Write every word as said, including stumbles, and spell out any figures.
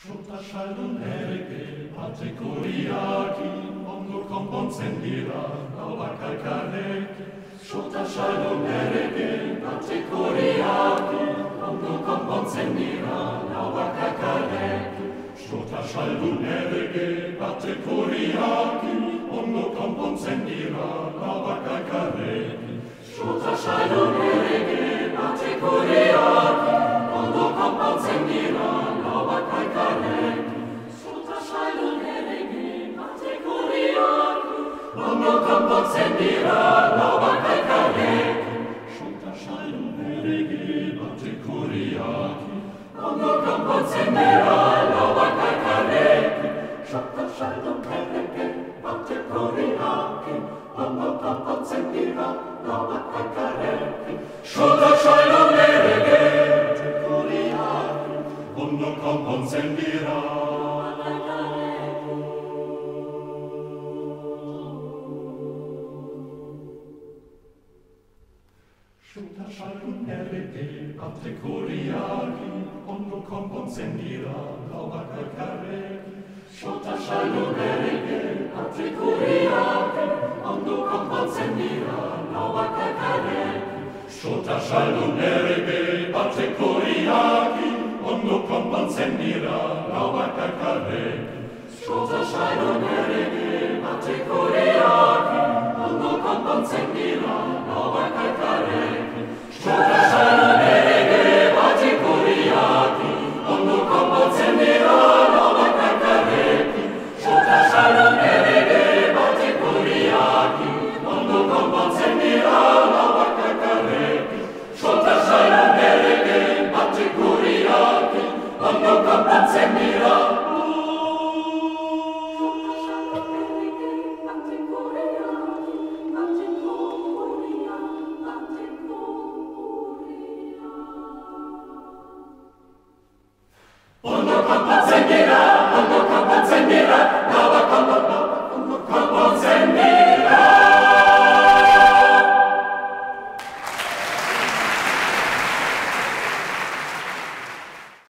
XOTA, XALDUN, ERREGE, PATE, CORIACI, ONDO, COMPON, CENDIRA, LAUBA, CALCARECI. XOTA, XALDUN, ERREGE, PATE, CORIACI, ONDO, COMPON, CENDIRA, LAUBA, CALCARECI. XOTA, XALDUN, ERREGE, PATE, CORIACI, ONDO, COMPON, CENDIRA, LAUBA, CALCARECI. XOTA, XALDUN, ERREGE, PATE, CORIACI, ONDO, COMPON, CENDIRA, LAUBA, CALCARECI. XOTA, XALDUN, ERREGE, PATE, CORIACI, ONDO, COMPON, CENDIRA, LAUBA, CALCARECI. XOTA, XALDUN, ERREGE, PATE, CORIACI, ONDO, COMPON, CENDIRA, LAUBA, CALCARECI. XOTA, XALDUN, ERREGE, PATE, CORIACI, ONDO, COMPON, CENDIRA, LAUBA, CALCARECI. XOTA, XALDUN, ERREGE, PATE, CORIACI, ONDO, COMPON, CENDIRA, LAUBA, CALCARECI. XOTA, XALDUN, ERREGE, PATE, CORIACI, ONDO, COMPON, CENDIRA, LAUBA, CALCARECI. XOTA, XALDUN, ERREGE, PATE, CORIACI, ONDO, COMPON, CENDIRA, LAUBA, CALCARECI. XOTA, XALDUN, ERREGE, PATE, CORIACI, ONDO, COMPON, CENDIRA, LAUBA, CALCARECI. XOTA, XALDUN, ERREGE, PATE, CORIACI, ONDO, COMPON, CENDIRA, LAUBA, CALCARECI. XOTA, XALDUN,